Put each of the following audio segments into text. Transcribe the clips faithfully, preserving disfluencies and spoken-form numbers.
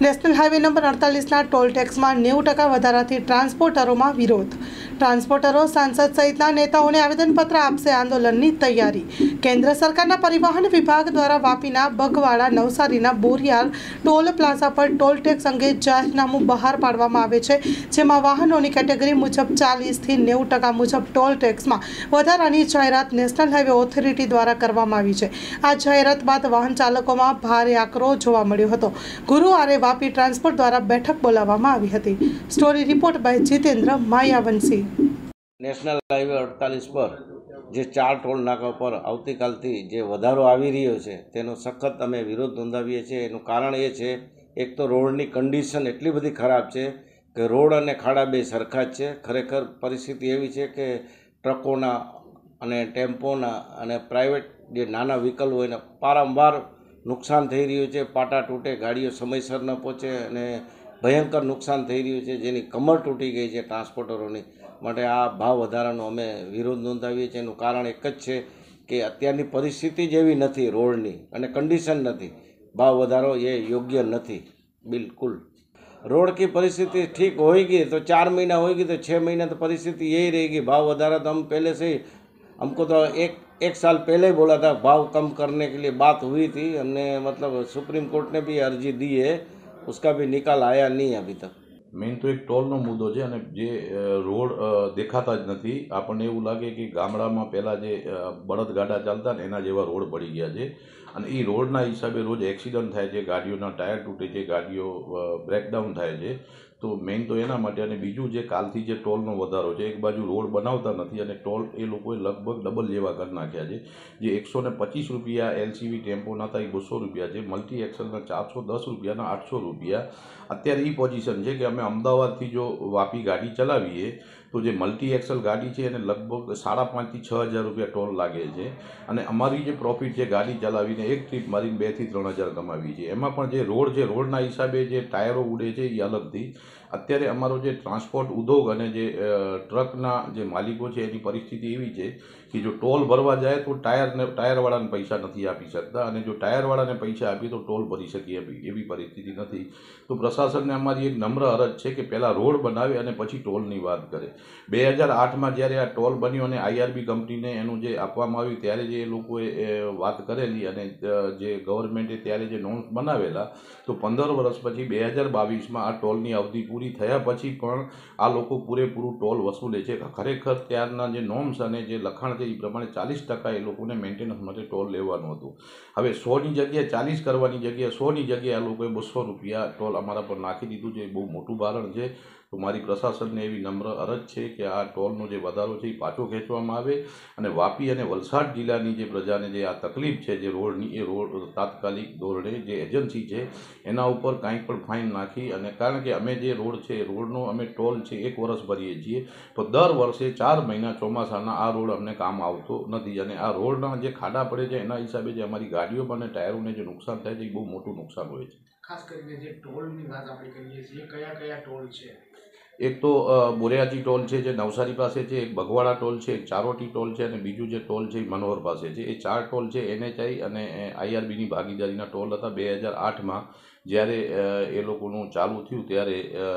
National highway number અડતાલીસના toll ટેક્સમાં નેવું ટકા વધારાથી ટ્રાન્સપોર્ટરોમાં વિરોધ. ટ્રાન્સપોર્ટરો સાંસદ સહિતના નેતાઓને આવેદનપત્ર આપશે, આંદોલનની તૈયારી. કેન્દ્ર સરકારના પરિવહન વિભાગ દ્વારા વાપીના બગવાડા, નવસારીના બોરિયાર ટોલ પ્લાઝા પર ટોલ ટેક્સ અંગે જાહેરનામું બહાર પાડવામાં આવે છે, જેમાં વાહનોની કેટેગરી મુજબ ચાલીસથી નેવું ટકા મુજબ ટોલ ટેક્સમાં વધારાની જાહેરાત નેશનલ હાઈવે ઓથોરિટી દ્વારા કરવામાં આવી છે. આ જાહેરાત બાદ વાહન ચાલકોમાં ભારે આક્રોશ જોવા મળ્યો હતો. ગુરુવારે વાપી ટ્રાન્સપોર્ટ દ્વારા બેઠક બોલાવવામાં આવી હતી. Story report by Jitendra Mayavanshi. National highway અડતાલીસ પર જે ચાર ટોલ નાકા પર આવતીકાલથી જે વધારો આવી રહ્યો છે તેનો સખત અમે વિરોધ નોંધાવીએ છીએ. એનું કારણ એ છે, એક તો રોડની કન્ડિશન એટલી બધી ખરાબ છે કે રોડ અને ખાડા બે સરખા જ છે. ખરેખર પરિસ્થિતિ એવી છે કે ટ્રકોના અને ટેમ્પોના અને પ્રાઇવેટ જે નાના વ્હીકલ હોય એને વારંવાર નુકસાન થઈ રહ્યું છે. પાટા તૂટે, ગાડીઓ સમયસર ન પહોંચે અને ભયંકર નુકસાન થઈ રહ્યું છે, જેની કમર તૂટી ગઈ છે ટ્રાન્સપોર્ટરોની. માટે આ ભાવ વધારાનો અમે વિરોધ નોંધાવીએ છીએ. એનું કારણ એક જ છે કે અત્યારની પરિસ્થિતિ જ એવી નથી રોડની અને કન્ડિશન નથી. ભાવ વધારો એ યોગ્ય નથી બિલકુલ. रोड की परिस्थिति ठीक होएगी तो चार महीना होएगी तो छः महीना तो परिस्थिति यही रहेगी. भाव વધાरा तो हम पहले से ही, हमको तो एक एक साल पहले ही बोला था भाव कम करने के लिए बात हुई थी. हमने मतलब सुप्रीम कोर्ट ने भी अर्जी दी है, उसका भी निकाल आया नहीं अभी तक. મેઇન તો એક ટોલનો મુદ્દો છે અને જે રોડ દેખાતા જ નથી. આપણને એવું લાગે કે ગામડામાં પહેલાં જે બળદગાડા ચાલતા ને એના જેવા રોડ પડી ગયા છે અને એ રોડના હિસાબે રોજ એક્સિડન્ટ થાય છે, ગાડીઓના ટાયર તૂટે છે, ગાડીઓ બ્રેકડાઉન થાય છે. તો મેઇન તો એના માટે. અને બીજું જે કાલથી જે ટોલનો વધારો છે, એક બાજુ રોડ બનાવતા નથી અને ટોલ એ લોકોએ લગભગ ડબલ જેવા કરી નાખ્યા છે. જે એકસો ને પચીસ રૂપિયા એલસીવી ટેમ્પોના હતા એ બસો રૂપિયા છે, મલ્ટી એક્સલના ચારસો દસ રૂપિયાના આઠસો રૂપિયા. અત્યારે એ પોઝિશન છે કે અમે અમદાવાદથી જો વાપી ગાડી ચલાવીએ તો જે મલ્ટી એક્સલ ગાડી છે એને લગભગ સાડા પાંચથી છ હજાર રૂપિયા ટોલ લાગે છે. અને અમારી જે પ્રોફિટ છે ગાડી ચલાવીને એક ટ્રીપ મારીને બેથી ત્રણ હજાર કમાવી છે. એમાં પણ જે રોડ છે, રોડના હિસાબે જે ટાયરો ઉડે છે એ અલગથી. અત્યારે અમારો જે ટ્રાન્સપોર્ટ ઉદ્યોગ અને જે ટ્રકના જે માલિકો છે એની પરિસ્થિતિ એવી છે કે જો ટોલ ભરવા જાય તો ટાયરને ટાયરવાળાને પૈસા નથી આપી શકતા અને જો ટાયરવાળાને પૈસા આપીએ તો ટોલ ભરી શકીએ એવી પરિસ્થિતિ નથી. તો પ્રશાસનને અમારી એક નમ્ર અરજ છે કે પહેલાં રોડ બનાવે અને પછી ટોલની વાત કરે. બે હજાર આઠમાં જ્યારે આ ટોલ બન્યો અને આઈઆરબી કંપનીને એનું જે આપવામાં આવ્યું ત્યારે જે એ લોકોએ વાત કરેલી અને જે ગવર્મેન્ટે ત્યારે જે નોર્મ્સ બનાવેલા, તો પંદર વર્ષ પછી બે હજાર બાવીસમાં આ ટોલની અવધિ પૂરી થયા પછી પણ આ લોકો પૂરેપૂરું ટોલ વસૂલે છે. ખરેખર ત્યારના જે નોર્મ્સ અને જે લખાણ છે એ પ્રમાણે ચાલીસ ટકા એ લોકોને મેન્ટેનન્સ માટે ટોલ લેવાનું હતું. હવે સોની જગ્યાએ ચાલીસ કરવાની જગ્યાએ સોની જગ્યાએ આ લોકોએ બસો રૂપિયા ટોલ અમારા પર નાખી દીધું છે. એ બહુ મોટું ભારણ છે. તો મારી પ્રશાસનને એવી નમ્ર અરજ છે કે આ ટોલનો જે વધારો છે એ પાછો ખેંચવામાં આવે અને વાપી અને વલસાડ જિલ્લાની જે પ્રજાને જે આ તકલીફ છે જે રોડની, એ રોડ તાત્કાલિક ધોરણે જે એજન્સી છે એના ઉપર કાંઈ પણ ફાઇન નાખી. અને કારણ કે અમે જે રોડ છે, રોડનો અમે ટોલ છે એક વર્ષ ભરીએ છીએ, તો દર વર્ષે ચાર મહિના ચોમાસાના આ રોડ અમને કામ આવતો નથી. અને આ રોડના જે ખાડા પડે છે એના હિસાબે જે અમારી ગાડીઓ અને ટાયરોને જે નુકસાન થાય છે એ બહુ મોટું નુકસાન હોય છે. ખાસ કરીને જે ટોલની વાત આપણે કરીએ છીએ, કયા કયા ટોલ છે? એક તો બોરિયાજી ટોલ છે જે નવસારી પાસે છે, એક બગવાડા ટોલ છે, એક ચારોટી ટોલ છે અને બીજું જે ટોલ છે એ મનોહર પાસે છે. એ ચાર ટોલ છે એનએચઆઈ અને આઈઆરબીની ભાગીદારીના ટોલ હતા. બે હજાર આઠમાં જ્યારે એ લોકોનું ચાલુ થયું ત્યારે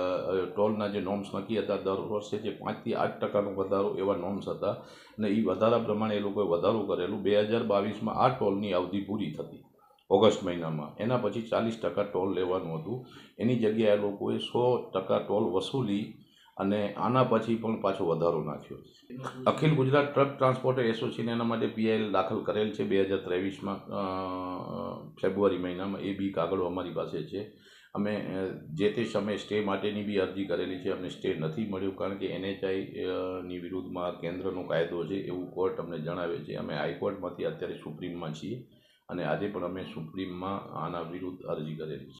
ટોલના જે નોર્મ્સ નક્કી હતા, દર વર્ષે જે પાંચથી આઠ ટકાનો વધારો એવા નોર્મ્સ હતા અને એ વધારા પ્રમાણે એ લોકોએ વધારો કરેલું. બે હજાર બાવીસમાં આ ટોલની અવધિ પૂરી થતી ઓગસ્ટ મહિનામાં. એના પછી ચાલીસ ટકા ટોલ લેવાનું હતું. એની જગ્યાએ લોકોએ સો ટકા ટોલ વસૂલી અને આના પછી પણ પાછો વધારો નાખ્યો. Akhil Gujarat truck transporter association એના માટે પીઆઈએલ દાખલ કરેલ છે બે હજાર ત્રેવીસમાં ફેબ્રુઆરી મહિનામાં. એ બી કાગળો અમારી પાસે છે. અમે જે તે સમયે સ્ટે માટેની બી અરજી કરેલી છે, અમને સ્ટે નથી મળ્યું કારણ કે એનએચઆઈની વિરુદ્ધમાં કેન્દ્રનો કાયદો છે એવું કોર્ટ અમને જણાવે છે. અમે હાઈકોર્ટમાંથી અત્યારે સુપ્રીમમાં છીએ અને આજે પણ અમે સુપ્રીમમાં આના વિરુદ્ધ અરજી કરેલી છે.